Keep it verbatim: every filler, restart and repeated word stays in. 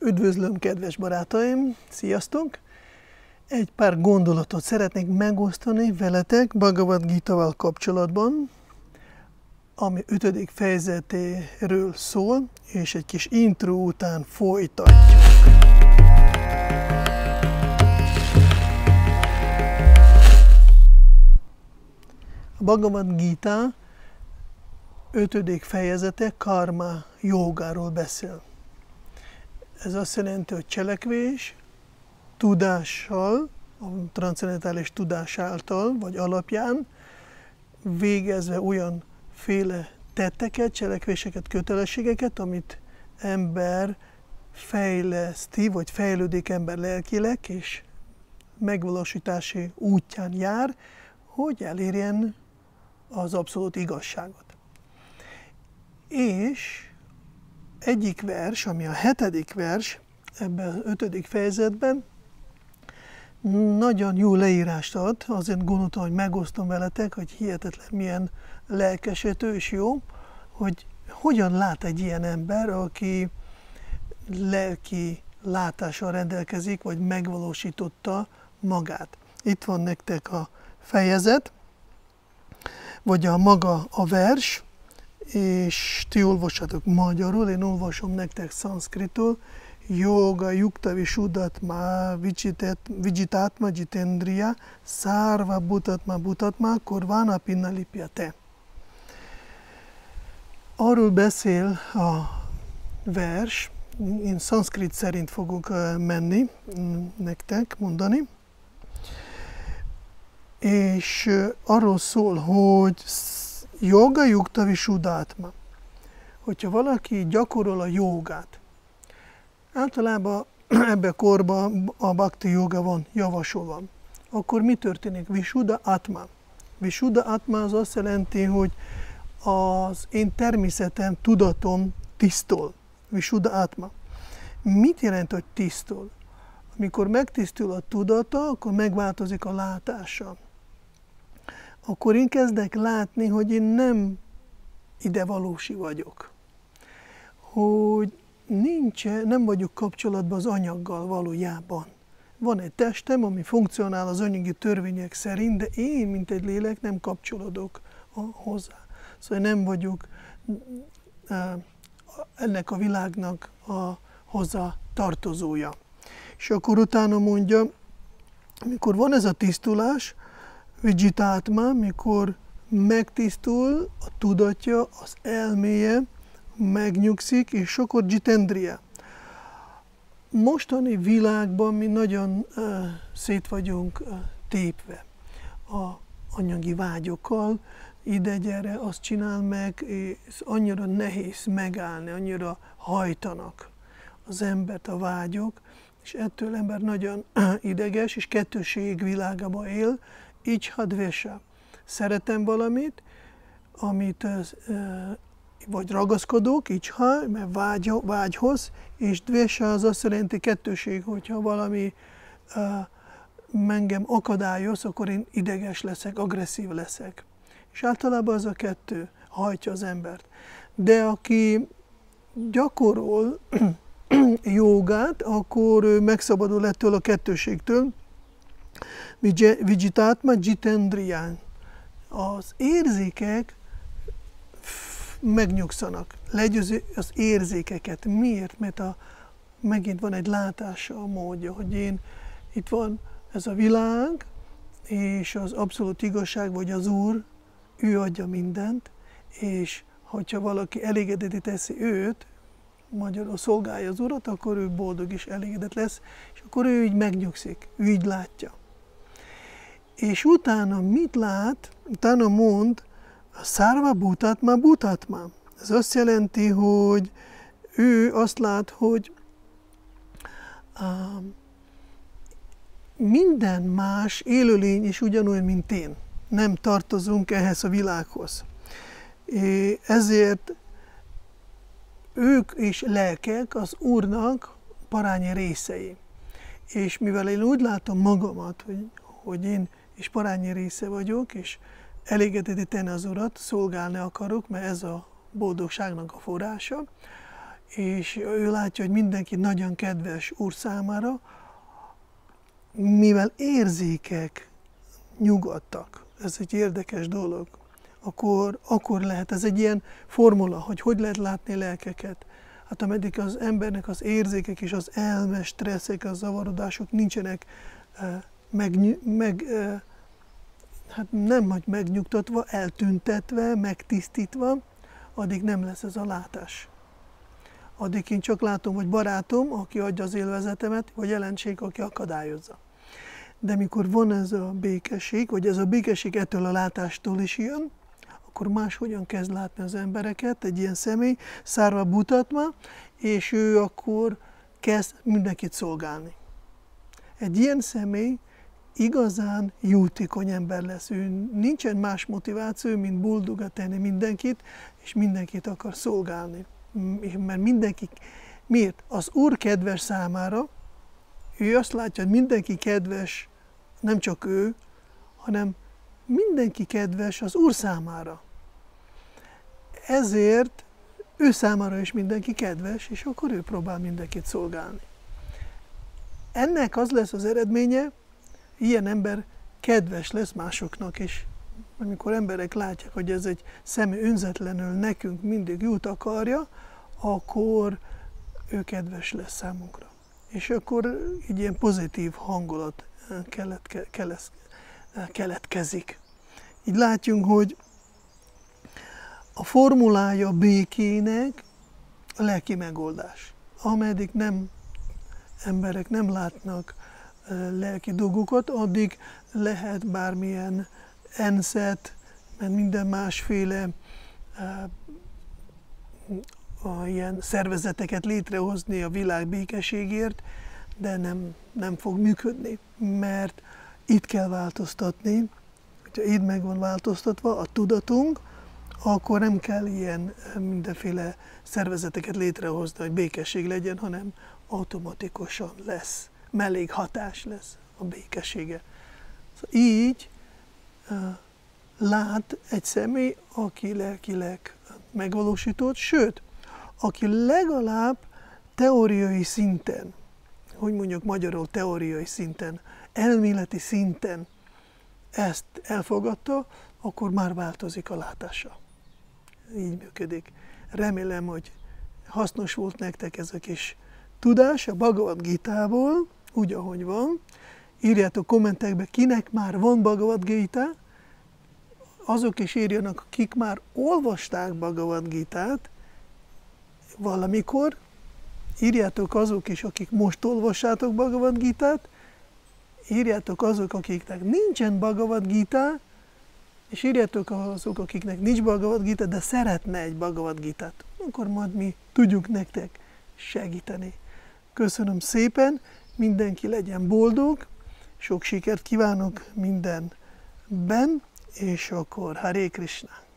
Üdvözlöm, kedves barátaim! Sziasztok! Egy pár gondolatot szeretnék megosztani veletek Bhagavad Gita-val kapcsolatban, ami ötödik fejezetéről szól, és egy kis intro után folytatjuk. A Bhagavad Gita ötödik fejezete karma jogáról beszél. Ez azt jelenti, hogy cselekvés, tudással, a transzcendentális tudás által, vagy alapján végezve olyan féle tetteket, cselekvéseket, kötelességeket, amit ember fejleszti, vagy fejlődik ember lelkileg, és megvalósítási útján jár, hogy elérjen az abszolút igazságot. És egyik vers, ami a hetedik vers ebben az ötödik fejezetben, nagyon jó leírást ad, azért gondoltam, hogy megosztom veletek, hogy hihetetlen milyen lelkesedő és jó, hogy hogyan lát egy ilyen ember, aki lelki látással rendelkezik, vagy megvalósította magát. Itt van nektek a fejezet, vagy a maga a vers, és ti olvassatok magyarul, én olvasom nektek szanszkritul. Yoga yukta vishuddhatma vijitatma jitendriya sarva bhutatma bhutatma kurvana pinna lipyate. Arról beszél a vers, én szanszkrit szerint fogok menni nektek mondani, és arról szól, hogy yoga yukta vishuddhatma. Hogyha valaki gyakorol a jogát, általában ebbe a korban a bhakti joga van javasolva, akkor mi történik? Vishuddha atma. Vishuddha atma az azt jelenti, hogy az én természetem, tudatom tisztul. Vishuddha atma. Mit jelent, hogy tisztul? Amikor megtisztul a tudata, akkor megváltozik a látása. Akkor én kezdek látni, hogy én nem idevalósi vagyok. Hogy nincs, nem vagyok kapcsolatban az anyaggal valójában. Van egy testem, ami funkcionál az anyagi törvények szerint, de én, mint egy lélek, nem kapcsolódok hozzá. Szóval nem vagyok ennek a világnak a hozzá tartozója. És akkor utána mondja, amikor van ez a tisztulás, vijitatma, mikor megtisztul a tudatja, az elméje, megnyugszik, és akkor jitendriya. Mostani világban mi nagyon uh, szét vagyunk uh, tépve a anyagi vágyokkal, ide gyere, azt csinál meg, és annyira nehéz megállni, annyira hajtanak az embert a vágyok, és ettől ember nagyon uh, ideges, és kettőség világában él, iccha dvesha. Szeretem valamit, amit uh, vagy ragaszkodok, iccha, mert vágy, vágyhoz, és dvesha az azt jelenti kettőség, hogyha valami uh, engem akadályoz, akkor én ideges leszek, agresszív leszek. És általában az a kettő hajtja az embert. De aki gyakorol jogát, akkor ő megszabadul ettől a kettőségtől. Vijitatma jitendriyan. Az érzékek megnyugszanak, legyőzi az érzékeket. Miért? Mert a, megint van egy látása a módja, hogy én, itt van ez a világ, és az abszolút igazság, vagy az Úr, ő adja mindent, és hogyha valaki elégedeti teszi őt, magyarul szolgálja az Urat, akkor ő boldog és elégedett lesz, és akkor ő így megnyugszik, ő így látja. És utána mit lát? Utána mond, sarva bhutatma bhutatma. Ez azt jelenti, hogy ő azt lát, hogy uh, minden más élőlény is ugyanolyan, mint én. Nem tartozunk ehhez a világhoz. És ezért ők is lelkek az Úrnak parányi részei. És mivel én úgy látom magamat, hogy, hogy én is parányi része vagyok, és elégedeti tenni az Urat, szolgálni akarok, mert ez a boldogságnak a forrása, és ő látja, hogy mindenki nagyon kedves Úr számára, mivel érzékek nyugodtak, ez egy érdekes dolog, akkor, akkor lehet, ez egy ilyen formula, hogy hogy lehet látni lelkeket. Hát ameddig az embernek az érzékek és az elme, stresszek, a zavarodások nincsenek uh, meg, meg uh, hát nem hogy megnyugtatva, eltüntetve, megtisztítva, addig nem lesz ez a látás. Addig én csak látom, hogy barátom, aki adja az élvezetemet, vagy ellenség, aki akadályozza. De mikor van ez a békesség, vagy ez a békesség ettől a látástól is jön, akkor máshogyan kezd látni az embereket, egy ilyen személy, szárva mutatva, és ő akkor kezd mindenkit szolgálni. Egy ilyen személy igazán jótékony ember lesz. Ő nincsen más motiváció, mint boldogat tenni mindenkit, és mindenkit akar szolgálni. Mert mindenki, miért? Az Úr kedves számára, ő azt látja, hogy mindenki kedves, nem csak ő, hanem mindenki kedves az Úr számára. Ezért ő számára is mindenki kedves, és akkor ő próbál mindenkit szolgálni. Ennek az lesz az eredménye, ilyen ember kedves lesz másoknak is. Amikor emberek látják, hogy ez egy személy önzetlenül nekünk mindig jót akarja, akkor ő kedves lesz számunkra. És akkor egy ilyen pozitív hangulat keletke, kelet, keletkezik. Így látjunk, hogy a formulája a békének a lelki megoldás. Ameddig nem, emberek nem látnak lelki dolgokat, addig lehet bármilyen enszet, mert minden másféle a ilyen szervezeteket létrehozni a világ békességért, de nem, nem fog működni, mert itt kell változtatni. Ha itt meg van változtatva a tudatunk, akkor nem kell ilyen mindenféle szervezeteket létrehozni, hogy békesség legyen, hanem automatikusan lesz, mellékhatás lesz a békessége. Szóval így uh, lát egy személy, aki lelkileg megvalósított, sőt, aki legalább teóriai szinten, hogy mondjuk magyarul teóriai szinten, elméleti szinten ezt elfogadta, akkor már változik a látása. Így működik. Remélem, hogy hasznos volt nektek ez a kis tudás a Bhagavad Gítából, úgy, ahogy van. Írjátok kommentekbe, kinek már van Bhagavad Gita, azok is írjanak, akik már olvasták Bhagavad Gitát valamikor, írjátok azok is, akik most olvassátok Bhagavad Gitát, írjátok azok, akiknek nincsen Bhagavad Gita, és írjátok azok, akiknek nincs Bhagavad Gita, de szeretne egy Bhagavad Gitát. Akkor majd mi tudjuk nektek segíteni. Köszönöm szépen, mindenki legyen boldog, sok sikert kívánok mindenben, és akkor Hare Krishna!